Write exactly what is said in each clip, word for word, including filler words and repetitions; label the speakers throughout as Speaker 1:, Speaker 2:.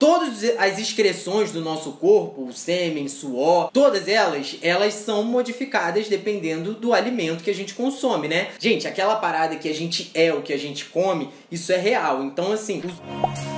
Speaker 1: todas as excreções do nosso corpo, o sêmen, suor, todas elas, elas são modificadas dependendo do alimento que a gente consome, né? Gente, aquela parada que a gente é o que a gente come, isso é real. Então, assim... Os...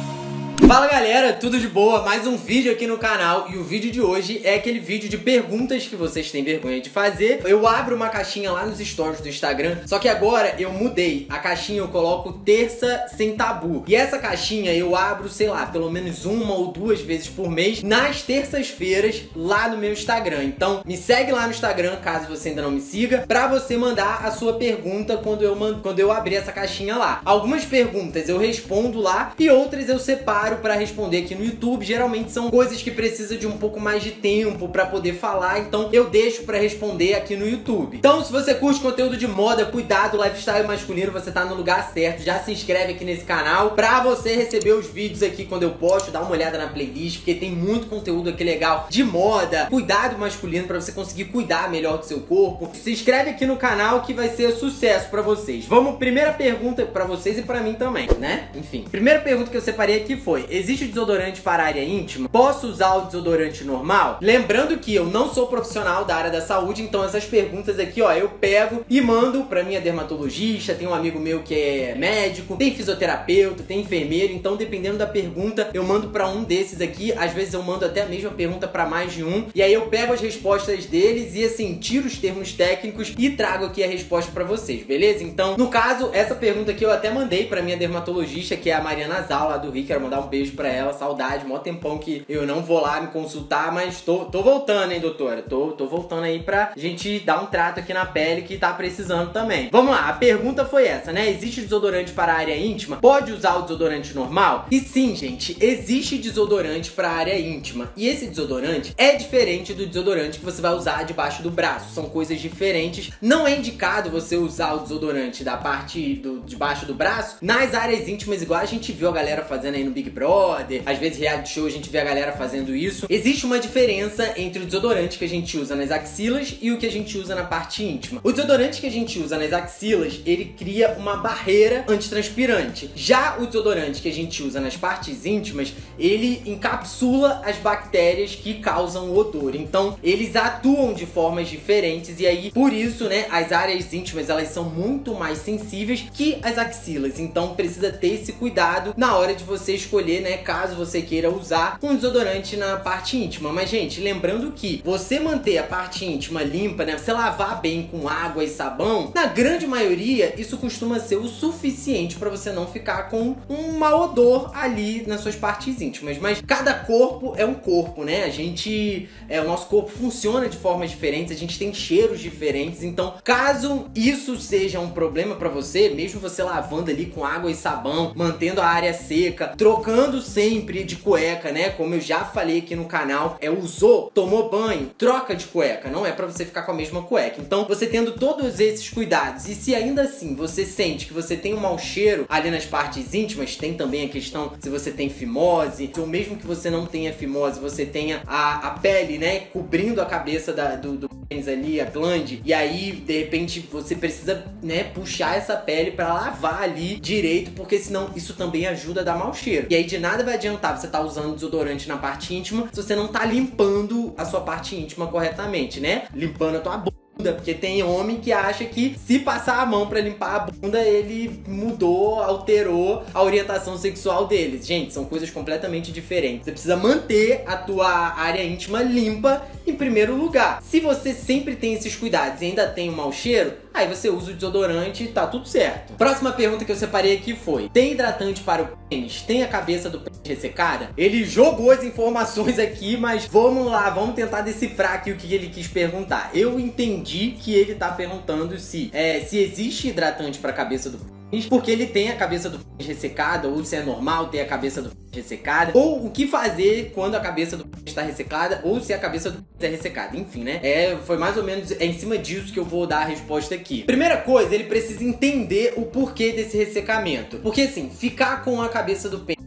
Speaker 1: Fala galera, tudo de boa? Mais um vídeo aqui no canal e o vídeo de hoje é aquele vídeo de perguntas que vocês têm vergonha de fazer. Eu abro uma caixinha lá nos stories do Instagram, só que agora eu mudei. A caixinha eu coloco terça sem tabu. E essa caixinha eu abro, sei lá, pelo menos uma ou duas vezes por mês nas terças-feiras lá no meu Instagram. Então me segue lá no Instagram, caso você ainda não me siga, pra você mandar a sua pergunta quando eu, mand... quando eu abrir essa caixinha lá. Algumas perguntas eu respondo lá e outras eu separo para responder aqui no YouTube. Geralmente são coisas que precisam de um pouco mais de tempo para poder falar, então eu deixo para responder aqui no YouTube. Então, se você curte conteúdo de moda, cuidado, lifestyle masculino, você tá no lugar certo. Já se inscreve aqui nesse canal para você receber os vídeos aqui quando eu posto, dá uma olhada na playlist, porque tem muito conteúdo aqui legal de moda, cuidado masculino, para você conseguir cuidar melhor do seu corpo. Se inscreve aqui no canal que vai ser sucesso para vocês. Vamos, primeira pergunta para vocês e para mim também, né? Enfim, primeira pergunta que eu separei aqui foi: existe desodorante para a área íntima? Posso usar o desodorante normal? Lembrando que eu não sou profissional da área da saúde, então essas perguntas aqui, ó, eu pego e mando pra minha dermatologista, tem um amigo meu que é médico, tem fisioterapeuta, tem enfermeiro, então dependendo da pergunta, eu mando pra um desses aqui. Às vezes eu mando até a mesma pergunta pra mais de um, e aí eu pego as respostas deles e assim, tiro os termos técnicos e trago aqui a resposta pra vocês, beleza? Então, no caso, essa pergunta aqui eu até mandei pra minha dermatologista, que é a Mariana Zal, lá do Rio. Quero mandar um beijo pra ela, saudade, mó tempão que eu não vou lá me consultar, mas tô, tô voltando, hein, doutora? Tô, tô voltando aí pra gente dar um trato aqui na pele que tá precisando também. Vamos lá, a pergunta foi essa, né? Existe desodorante para a área íntima? Pode usar o desodorante normal? E sim, gente, existe desodorante para a área íntima. E esse desodorante é diferente do desodorante que você vai usar debaixo do braço. São coisas diferentes. Não é indicado você usar o desodorante da parte do, debaixo do braço nas áreas íntimas, igual a gente viu a galera fazendo aí no Big Brother. Às vezes reality show a gente vê a galera fazendo isso. Existe uma diferença entre o desodorante que a gente usa nas axilas e o que a gente usa na parte íntima. O desodorante que a gente usa nas axilas, ele cria uma barreira antitranspirante. Já o desodorante que a gente usa nas partes íntimas, ele encapsula as bactérias que causam o odor. Então, eles atuam de formas diferentes e aí, por isso, né, as áreas íntimas, elas são muito mais sensíveis que as axilas. Então, precisa ter esse cuidado na hora de você escolher, né, caso você queira usar um desodorante na parte íntima. Mas, gente, lembrando que você manter a parte íntima limpa, né, você lavar bem com água e sabão, na grande maioria, isso costuma ser o suficiente para você não ficar com um mau odor ali nas suas partes íntimas. Mas cada corpo é um corpo, né? A gente, é, o nosso corpo funciona de formas diferentes, a gente tem cheiros diferentes. Então, caso isso seja um problema para você, mesmo você lavando ali com água e sabão, mantendo a área seca, trocando sempre de cueca, né? Como eu já falei aqui no canal, é usou, tomou banho, troca de cueca, não é pra você ficar com a mesma cueca. Então, você tendo todos esses cuidados, e se ainda assim você sente que você tem um mau cheiro ali nas partes íntimas, tem também a questão se você tem fimose, ou mesmo que você não tenha fimose, você tenha a, a pele, né, cobrindo a cabeça da, do, do pênis ali, a glande, e aí, de repente, você precisa, né, puxar essa pele pra lavar ali direito, porque senão isso também ajuda a dar mau cheiro. E aí, de nada vai adiantar você tá usando desodorante na parte íntima se você não tá limpando a sua parte íntima corretamente, né? Limpando a tua bunda. Porque tem homem que acha que se passar a mão pra limpar a bunda, ele mudou, alterou a orientação sexual dele. Gente, são coisas completamente diferentes. Você precisa manter a tua área íntima limpa em primeiro lugar. Se você sempre tem esses cuidados e ainda tem um mau cheiro, aí você usa o desodorante e tá tudo certo. Próxima pergunta que eu separei aqui foi: tem hidratante para o pênis? Tem a cabeça do pênis ressecada? Ele jogou as informações aqui, mas vamos lá, vamos tentar decifrar aqui o que ele quis perguntar. Eu entendi que ele tá perguntando se, é, se existe hidratante para a cabeça do pênis, porque ele tem a cabeça do pênis ressecada, ou se é normal ter a cabeça do pênis ressecada, ou o que fazer quando a cabeça do pênis está ressecada, ou se a cabeça do pênis é ressecada. Enfim, né? É, foi mais ou menos é em cima disso que eu vou dar a resposta aqui. Primeira coisa, ele precisa entender o porquê desse ressecamento. Porque assim, ficar com a cabeça do pênis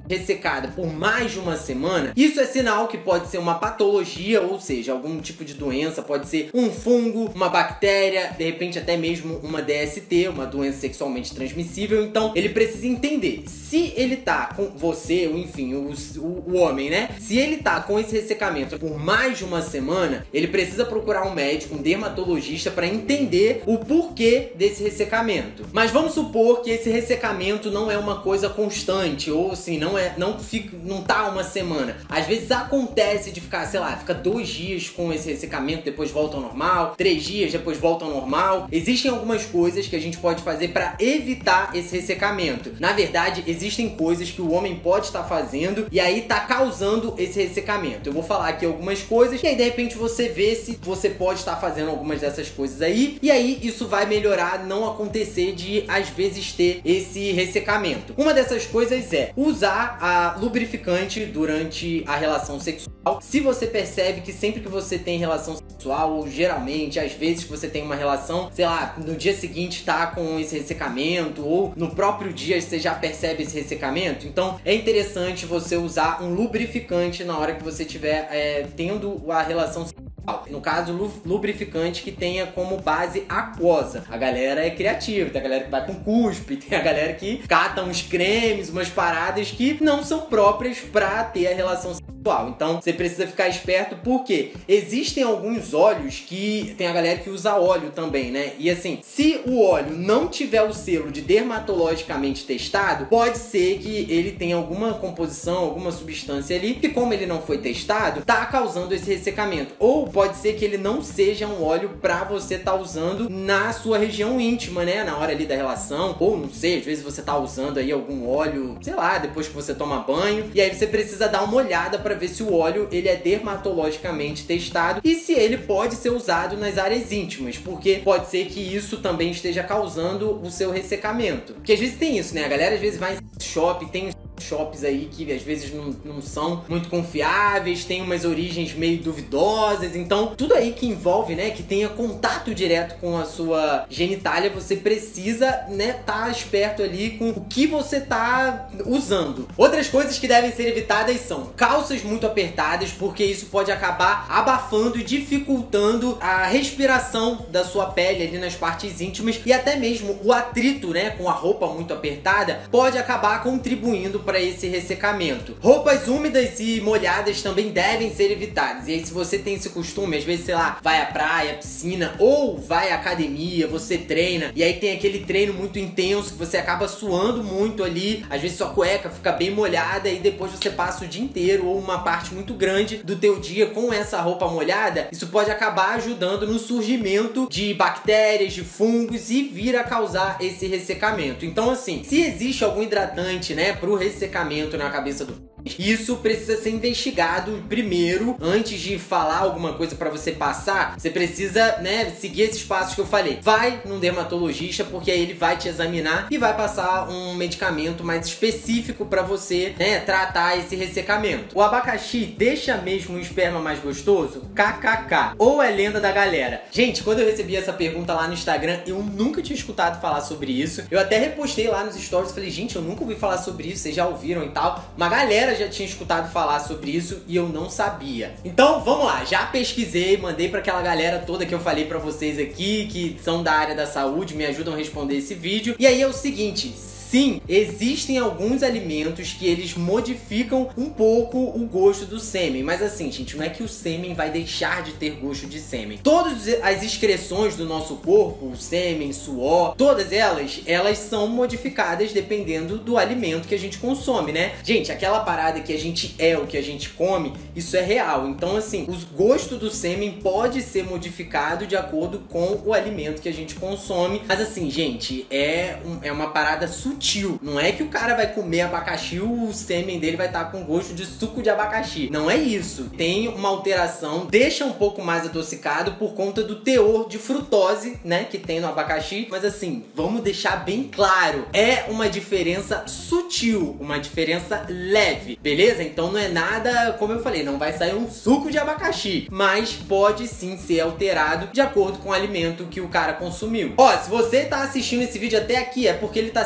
Speaker 1: ressecada por mais de uma semana, isso é sinal que pode ser uma patologia, ou seja, algum tipo de doença, pode ser um fungo, uma bactéria, de repente até mesmo uma D S T, uma doença sexualmente transmissível. Então ele precisa entender se ele tá com você, ou enfim, o, o, o homem, né? Se ele tá com esse ressecamento por mais de uma semana, ele precisa procurar um médico, um dermatologista, para entender o porquê desse ressecamento. Mas vamos supor que esse ressecamento não é uma coisa constante, ou assim, não é, não fica, não tá uma semana. Às vezes acontece de ficar, sei lá, fica dois dias com esse ressecamento, depois volta ao normal, três dias, depois volta ao normal. Existem algumas coisas que a gente pode fazer para evitar esse ressecamento. Na verdade, existem coisas que o homem pode estar fazendo e aí tá causando esse ressecamento. Eu vou falar aqui algumas coisas e aí de repente você vê se você pode estar fazendo algumas dessas coisas aí, e aí isso vai melhorar, não acontecer de às vezes ter esse ressecamento. Uma dessas coisas é usar a lubrificante durante a relação sexual. Se você percebe que sempre que você tem relação sexual, ou geralmente, às vezes que você tem uma relação, sei lá, no dia seguinte tá com esse ressecamento, ou no próprio dia você já percebe esse ressecamento, então é interessante você usar um lubrificante na hora que você estiver é, tendo a relação sexual. No caso, lubrificante que tenha como base aquosa. A galera é criativa, tem a galera que vai com cuspe, tem a galera que cata uns cremes, umas paradas que não são próprias pra ter a relação sexual. Então, você precisa ficar esperto porque existem alguns óleos que tem a galera que usa óleo também, né? E assim, se o óleo não tiver o selo de dermatologicamente testado, pode ser que ele tenha alguma composição, alguma substância ali que, como ele não foi testado, tá causando esse ressecamento. Ou pode ser que ele não seja um óleo pra você tá usando na sua região íntima, né? Na hora ali da relação, ou não sei, às vezes você tá usando aí algum óleo, sei lá, depois que você toma banho, e aí você precisa dar uma olhada pra ver se o óleo ele é dermatologicamente testado e se ele pode ser usado nas áreas íntimas, porque pode ser que isso também esteja causando o seu ressecamento. Porque às vezes tem isso, né? A galera às vezes vai em shopping, tem shops aí que às vezes não, não são muito confiáveis, tem umas origens meio duvidosas, então tudo aí que envolve, né, que tenha contato direto com a sua genitália, você precisa, né, tá esperto ali com o que você tá usando. Outras coisas que devem ser evitadas são calças muito apertadas, porque isso pode acabar abafando e dificultando a respiração da sua pele ali nas partes íntimas, e até mesmo o atrito, né, com a roupa muito apertada pode acabar contribuindo para esse ressecamento. Roupas úmidas e molhadas também devem ser evitadas. E aí, se você tem esse costume, às vezes, sei lá, vai à praia, piscina, ou vai à academia, você treina, e aí tem aquele treino muito intenso que você acaba suando muito ali, às vezes sua cueca fica bem molhada e depois você passa o dia inteiro ou uma parte muito grande do teu dia com essa roupa molhada, isso pode acabar ajudando no surgimento de bactérias, de fungos e vir a causar esse ressecamento. Então, assim, se existe algum hidratante, né, pro ressecamento secamento na cabeça do... Isso precisa ser investigado primeiro, antes de falar alguma coisa pra você passar. Você precisa, né, seguir esses passos que eu falei. Vai num dermatologista, porque aí ele vai te examinar e vai passar um medicamento mais específico pra você, né, tratar esse ressecamento. O abacaxi deixa mesmo o esperma mais gostoso? K K K. Ou é lenda da galera? Gente, quando eu recebi essa pergunta lá no Instagram, eu nunca tinha escutado falar sobre isso. Eu até repostei lá nos stories e falei, gente, eu nunca ouvi falar sobre isso, vocês já ouviram e tal. Uma galera já tinha escutado falar sobre isso e eu não sabia. Então, vamos lá, já pesquisei, mandei pra aquela galera toda que eu falei pra vocês aqui, que são da área da saúde, me ajudam a responder esse vídeo. E aí é o seguinte... Sim, existem alguns alimentos que eles modificam um pouco o gosto do sêmen. Mas assim, gente, não é que o sêmen vai deixar de ter gosto de sêmen. Todas as excreções do nosso corpo, o sêmen, suor, todas elas, elas são modificadas dependendo do alimento que a gente consome, né? Gente, aquela parada que a gente é o que a gente come, isso é real. Então, assim, o gosto do sêmen pode ser modificado de acordo com o alimento que a gente consome. Mas assim, gente, é, um, é uma parada sutil. Não é que o cara vai comer abacaxi, o sêmen dele vai estar com gosto de suco de abacaxi. Não é isso. Tem uma alteração, deixa um pouco mais adocicado por conta do teor de frutose, né, que tem no abacaxi. Mas assim, vamos deixar bem claro, é uma diferença sutil, uma diferença leve, beleza? Então não é nada, como eu falei, não vai sair um suco de abacaxi, mas pode sim ser alterado de acordo com o alimento que o cara consumiu. Ó, se você tá assistindo esse vídeo até aqui, é porque ele tá sendo útil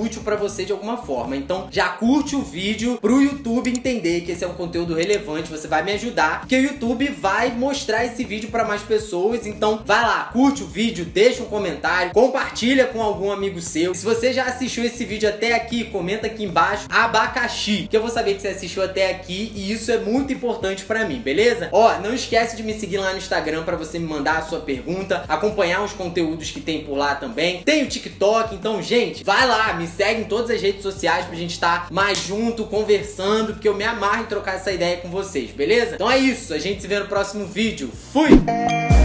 Speaker 1: útil pra você de alguma forma. Então já curte o vídeo pro YouTube entender que esse é um conteúdo relevante, você vai me ajudar, porque o YouTube vai mostrar esse vídeo pra mais pessoas. Então vai lá, curte o vídeo, deixa um comentário, compartilha com algum amigo seu. Se você já assistiu esse vídeo até aqui, comenta aqui embaixo abacaxi, que eu vou saber que você assistiu até aqui e isso é muito importante pra mim, beleza? Ó, não esquece de me seguir lá no Instagram pra você me mandar a sua pergunta, acompanhar os conteúdos que tem por lá também. Tem o TikTok, então, gente, vai lá, me segue em todas as redes sociais pra gente estar mais junto, conversando, porque eu me amarro em trocar essa ideia com vocês, beleza? Então é isso, a gente se vê no próximo vídeo. Fui!